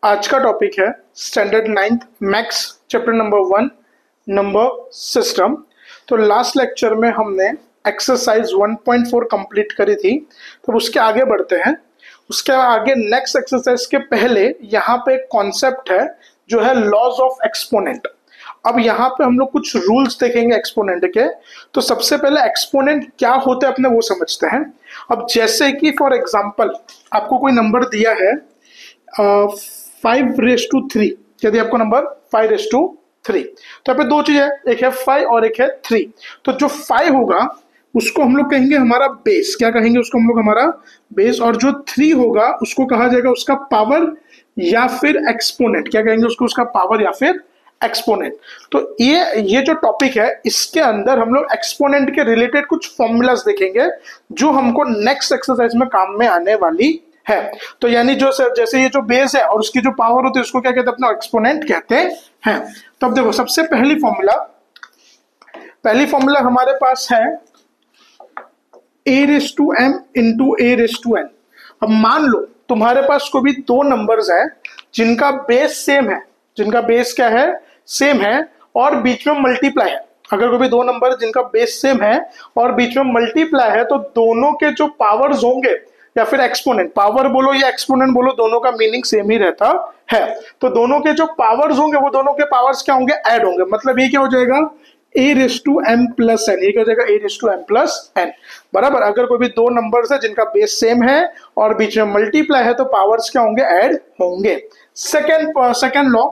आज का टॉपिक है standard 9th maths chapter number 1 number system. तो लास्ट लेक्चर में हमने एक्सरसाइज 1.4 कंप्लीट करी थी, तो उसके आगे बढ़ते हैं। उसके आगे नेक्स्ट एक्सरसाइज के पहले यहाँ पे एक कॉन्सेप्ट है जो है लॉज ऑफ एक्सपोनेंट। अब यहाँ पे हम लोग कुछ रूल्स देखेंगे एक्सपोनेंट के। तो सबसे पहले एक्सपोनेंट क्या होते हैं अपने वो समझते हैं। अब जैसे कि फॉर एग्जांपल आपको कोई नंबर दिया है 5/3, यदि आपको नंबर 5/3, तो यहाँ पे दो चीज है, एक है 5 और एक है 3। तो जो 5 होगा उसको हम लोग कहेंगे हमारा बेस, क्या कहेंगे उसको हम लोग हमारा बेस, और जो 3 होगा उसको कहा जाएगा उसका पावर या फिर एक्सपोनेंट, क्या कहेंगे उसको उसका पावर या फिर एक्सपोनेंट। तो ये जो टॉपिक है इसके अंदर हम लोग एक्सपोनेंट के रिलेटेड कुछ फॉर्मूलाज देखेंगे जो हमको नेक्स्ट एक्सरसाइज में काम में आने वाली है। तो यानी जो जैसे ये जो बेस है और उसकी जो पावर होती है उसको क्या कहते हैं, अपना एक्सपोनेंट कहते हैं। तो अब देखो सबसे पहली फॉर्मूला हमारे पास है a⁻m इंटू a⁻n। अब मान लो तुम्हारे पास कोई भी दो नंबर्स है जिनका बेस सेम है, जिनका बेस क्या है, सेम है, और बीच में मल्टीप्लाई है। अगर कोई भी दो नंबर जिनका बेस सेम है और बीच में मल्टीप्लाई है तो दोनों के जो पावर्स होंगे या फिर एक्सपोनेंट, पावर बोलो या एक्सपोनेंट बोलो, दोनों का मीनिंग सेम ही रहता है। तो दोनों के जो पावर्स होंगे वो दोनों के पावर्स क्या होंगे, ऐड होंगे। मतलब ये क्या हो जाएगा a⁻m+n, ये क्या हो जाएगा a⁻m+n बराबर। अगर कोई भी दो नंबर्स है जिनका बेस सेम है और बीच में मल्टीप्लाई है तो पावर्स क्या होंगे, ऐड होंगे। Second law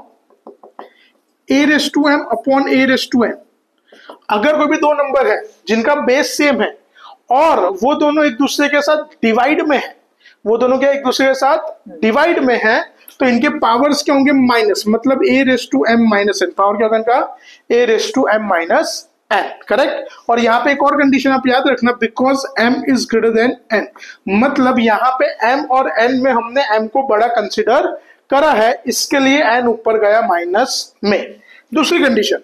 a⁻m/a⁻n। अगर कोई भी दो नंबर है जिनका बेस सेम है और वो दोनों एक दूसरे के साथ डिवाइड में है, वो दोनों क्या एक दूसरे के साथ डिवाइड में है, तो इनके पावर्स क्या होंगे, माइनस। मतलब a⁻m-n, पावर क्या होगा इनका a⁻m-n, करेक्ट। और यहाँ पे एक और कंडीशन आप याद रखना, because m is greater than n। मतलब यहाँ पे m और n में हमने m को बड़ा कंसिडर करा है, इसके लिए n ऊपर गया माइनस में। दूसरी कंडीशन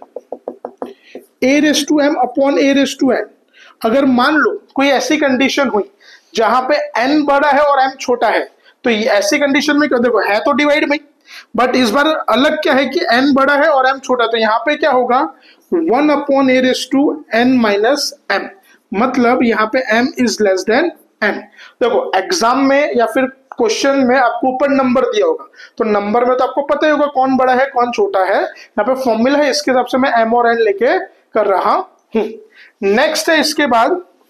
a⁻m/a⁻n। अगर मान लो कोई ऐसी कंडीशन हुई जहां पे n बड़ा है और m छोटा है, तो ऐसी कंडीशन में क्या, देखो है तो डिवाइड में, बट इस बार अलग क्या है कि n बड़ा है और m छोटा है, तो यहाँ पे क्या होगा 1/a⁻n-m। मतलब यहाँ पे m is less than n। देखो एग्जाम में या फिर क्वेश्चन में आपको ऊपर नंबर दिया होगा, तो नंबर में तो आपको पता ही होगा कौन बड़ा है कौन छोटा है। यहाँ पे फॉर्मूला है, इसके हिसाब से मैं m और n लेके कर रहा हूं। नेक्स्ट है इसके बाद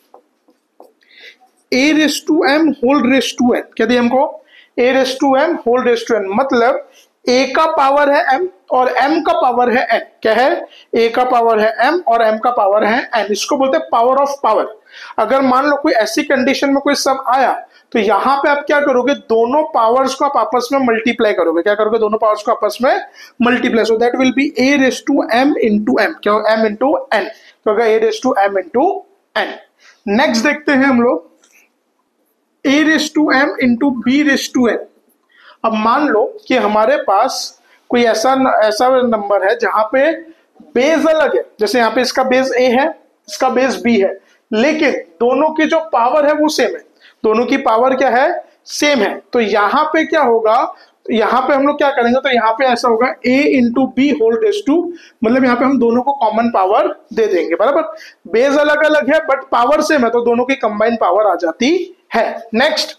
a⁻m⁻n। क्या दिया हमको a⁻m⁻n। मतलब a का पावर है m और m का पावर है n। क्या है, a का पावर है m और m का पावर है n। इसको बोलते हैं पावर ऑफ पावर। अगर मान लो कोई ऐसी कंडीशन में कोई सम आया तो यहाँ पे आप क्या करोगे, दोनों पावर्स को आप आपस में मल्टीप्लाई करोगे। क्या करोगे, दोनों पावर्स को आपस में multiply. So that will be a⁻m×m, क्या होगा m×n, तो होगा a⁻m×n। नेक्स्ट देखते हैं हम लोग a⁻m×b⁻n। अब मान लो कि हमारे पास कोई ऐसा नंबर है जहां पे बेस अलग है, जैसे यहाँ पे इसका बेस a है, इसका बेस b है, लेकिन दोनों की जो पावर है वो सेम है, दोनों की पावर क्या है, सेम है। तो यहाँ पे क्या होगा, तो यहाँ पे हम लोग क्या करेंगे, तो यहाँ पे ऐसा होगा a×b⁻², मतलब यहाँ पे हम दोनों को कॉमन पावर दे देंगे बराबर। बेस अलग अलग है बट पावर सेम है, तो दोनों की कंबाइंड पावर आ जाती है। Next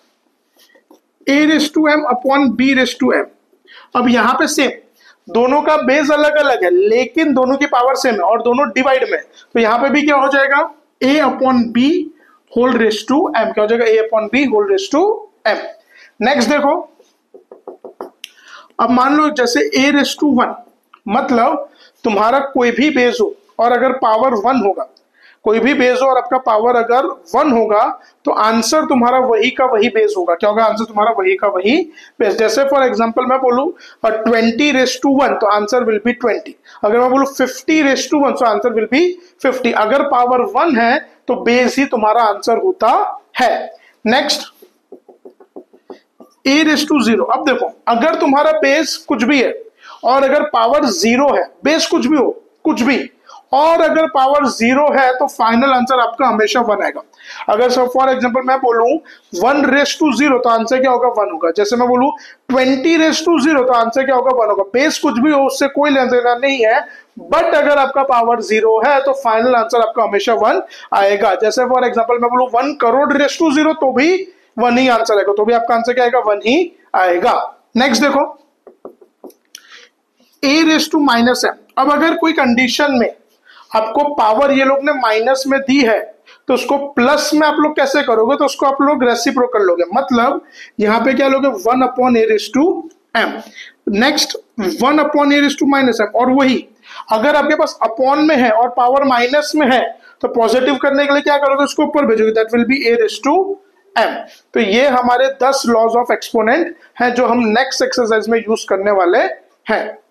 a⁻m/b⁻m। अब यहाँ पे सेम, दोनों का बेस अलग अलग है लेकिन दोनों की पावर सेम है और दोनों डिवाइड में, तो यहाँ पे भी क्या हो जाएगा a/b⁻m, क्या हो जाएगा a/b⁻m। नेक्स्ट देखो, अब मान लो जैसे a⁻1, मतलब तुम्हारा कोई भी बेस हो और अगर पावर 1 होगा, कोई भी बेस हो और आपका पावर अगर 1 होगा तो आंसर तुम्हारा वही का वही बेस होगा। क्या होगा, आंसर तुम्हारा वही का वही बेस। जैसे फॉर एग्जांपल मैं बोलूं 20/1 तो आंसर विल बी 20। अगर मैं बोलूं 50/1 तो आंसर विल बी 50। अगर पावर 1 है तो बेस ही तुम्हारा आंसर होता है। Next a⁻0। अब देखो अगर तुम्हारा बेस कुछ भी है और अगर पावर 0 है, बेस कुछ भी हो, कुछ भी, और अगर पावर 0 है तो फाइनल आंसर आपका हमेशा 1 आएगा। अगर सर फॉर एग्जांपल मैं बोलूं 1 रेस टू 0 तो आंसर क्या होगा 1 होगा। जैसे मैं बोलूं 20 रेस टू 0 तो आंसर क्या होगा 1 होगा। बेस कुछ भी हो उससे कोई लेना देना नहीं है, बट अगर आपका पावर 0 है तो फाइनल आंसर आपका हमेशा 1 आएगा। जैसे फॉर एग्जांपल मैं बोलूं 1 करोड़ रेस टू 0 तो भी 1 ही आंसर आएगा, तो भी आपका आंसर क्या आएगा 1 ही आएगा। नेक्स्ट देखो a⁻m। अब अगर कोई कंडीशन में आपको पावर ये लोग ने माइनस में दी है तो उसको प्लस में आप लोग कैसे करोगे, तो उसको आप लोग रेसिप्रोकल लोगे। मतलब यहां पे क्या लोगे 1/a⁻m। Next 1/a⁻m। और वही अगर आपके पास अपॉन में है और पावर माइनस में है तो पॉजिटिव करने के लिए क्या करोगे, उसको ऊपर भेजोगे, दैट विल बी a⁻m। तो ये हमारे 10 लॉज ऑफ एक्सपोनेंट हैं जो हम नेक्स्ट एक्सरसाइज में यूज करने वाले हैं।